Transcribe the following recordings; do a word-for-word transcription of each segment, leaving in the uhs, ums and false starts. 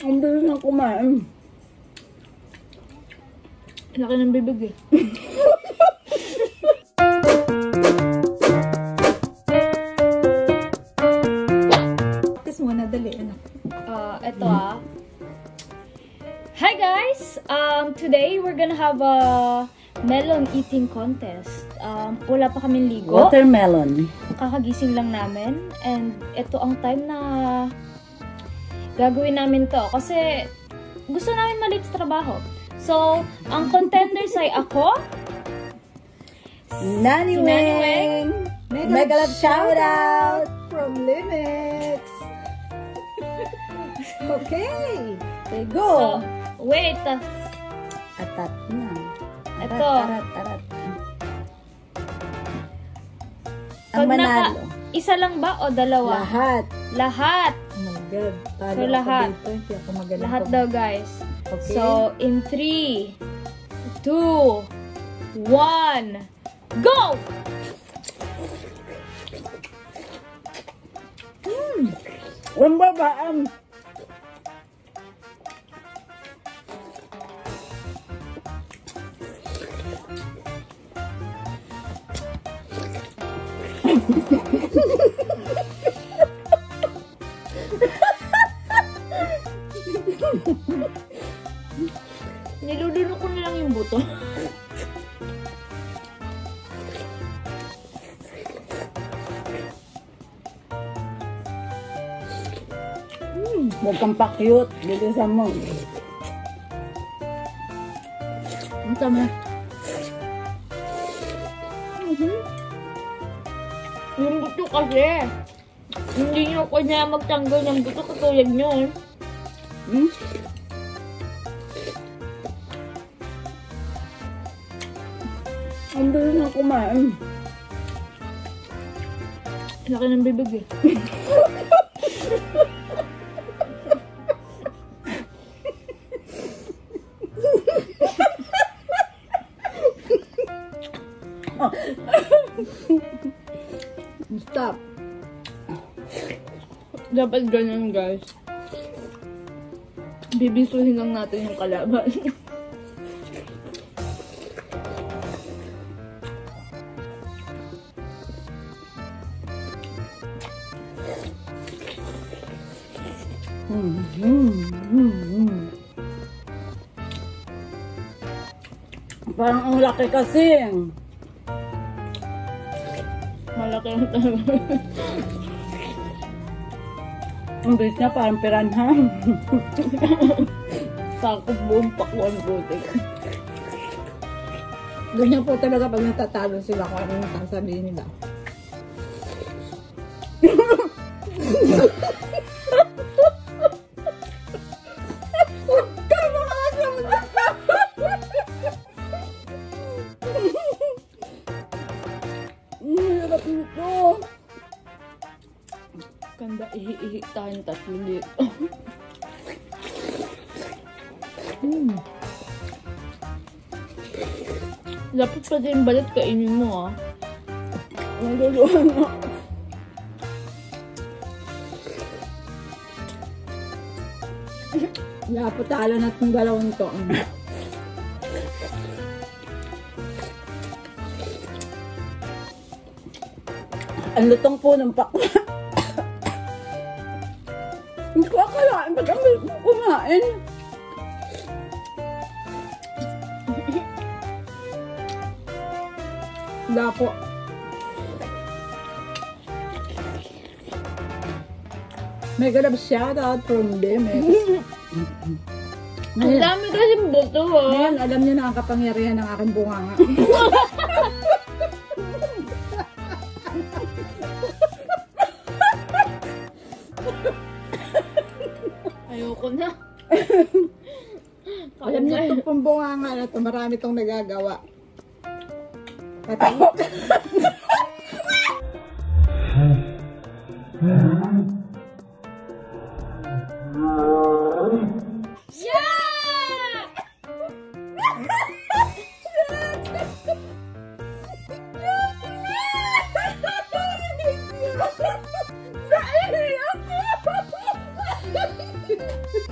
Ang bilis na kumain. Laki ng bibig eh. Practice muna, dali. Anak. Uh, ito ah. Hi guys! Um, today we're gonna have a melon eating contest. Um, wala pa kaming ligo. Watermelon. Kakagising lang namin. And ito ang time na gagawin namin to. Kasi gusto namin malit sa trabaho. So, ang contenders ay ako, Nani si Nani Weng, Weng. Mega love shout out from Limits. Okay. Okay, So, go. wait. uh, Atat na. Arat, Ito. arat, arat. Ang Pag naka, manalo. isa lang ba o dalawa? Lahat. Lahat. Oh my God. Talo So, ako lahat. dito. Hindi ako magaling. Lahat ko. daw, guys. Okay. So, in three, two, one, go! Hmm. Ang babaan. Niludulo ko na lang yung buto. Hmm. Huwag kang pa-cute. Bilisan mo. Ang tama. Mm-hmm. Yung buto kasi, hindi nyo kanya magtanggal ng buto katulad nyo. Hmm? Ang bilis na kumain. Laki ng bibig eh. Stop. Dapat ganyan, guys. Bibisuhin lang natin yung kalaban. Hmm. Hmm. Hmm. Hmm. Parang ang laki kasi. Malaki yung talaga. Ang bilis niya parang piranha. Sakot buong pakwan putik. Ganyan po talaga pag natatalo sila kung ano yung sasabihin nila. Hirap nito. Kanda ihi-ihi tayong tatlo dito. Hmm. Dapat pa din balat kainin mo ah. Naguluhan na. Lapo talo na itong dalawang to. Ang lutong po ng pakwa. Hindi ko akalain ba't ang bilis mo kumain. Lapo. Mega love shout out from them. Ang dami kasing buto ah. Ngayon, alam niyo na ang kapangyarihan ng aking bunganga. Ayoko na. Alam niyo itong pambunganga na ito, marami itong nagagawa. Patay.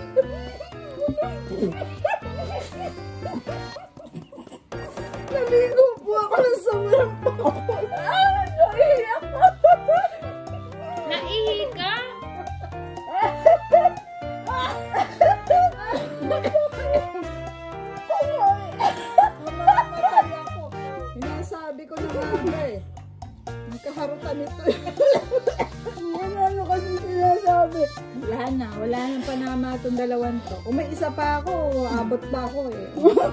Naligo po ako ng sobrang pakol. Ah, naiiyak ako. Naihi ka? Sinasabi ko na nga eh. Nagkaharutan ito. Ano kasi sinasabi? Wala na. Wala nang panama itong dalawan to. Kung may isa pa ako, abot pa ako eh.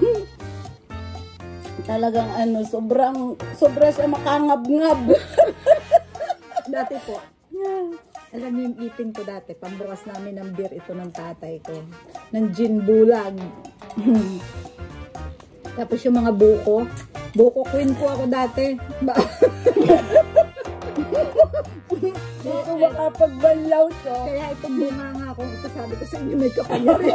Talagang ano, sobrang, sobra siya makangab-ngab. Dati po. Alam niyo yung ipin ko dati. Pambukas namin ng beer ito ng tatay ko. Ng gin bulag. Tapos yung mga buko. Buko queen po ako dati. Ba Dito makapagbanlaw to. Kaya itong bunga nga ako. Ito sabi ko sa inyo may kapangyari.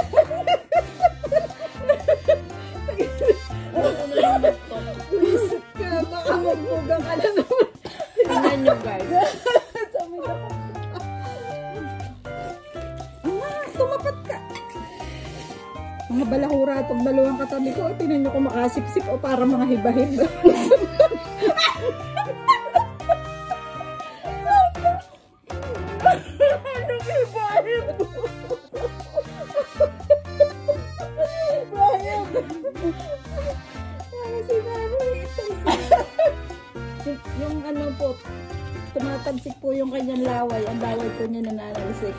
Wisit ka. Baka magbugang ka na naman. Tingnan nyo guys. Ah, tumapat ka. Mga balahura itong dalawang katabi ko. Tinan nyo kung makasipsip o para mga hiba-hiba. Anong hiba-hiba? Hiba-hiba. Ano sinabi ito? Yung ano po, tumatabsik po yung kanyang laway. Ang laway po niya nananalisik.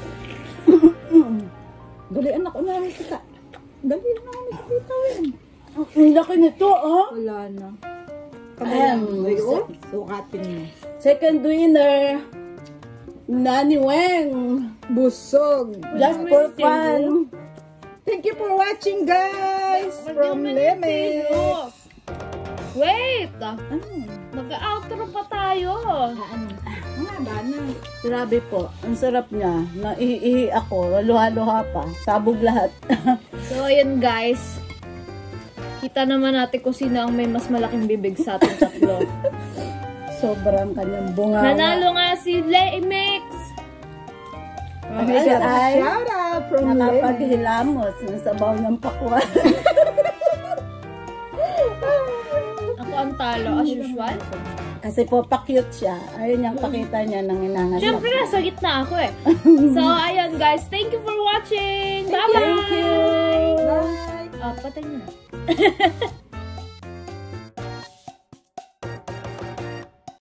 Dali anak, unahin kita. Dali na kami kitawin. Ang laki nito, oh. Wala na. Ayan. Ayan. Sukatin mo. Second winner, Nani Weng. Busog. Just for fun. Thank you for watching, guys. From Lemes. Wait! Ano? Mag-outro pa tayo. Ano? Nga ba na? Grabe po. Ang sarap niya. Naiihi ako. Luha-luha pa. Sabog lahat. So, ayun guys. Kita naman natin kung sino ang may mas malaking bibig sa ating tatlo. Sobrang kanyang bunga. Nanalo nga si Leimix! Kami siya ay Shout out from Lemes. nakapaghilamos ng sabaw ng pakwan. Ako ang talo, as usual. Kasi po, pa-cute siya. Ayun yung pakita niya ng inangas. Siyempre, nasa gitna ako eh. So, ayun guys. Thank you for watching! Bye-bye! Thank you! Bye. Oh, patay mo na.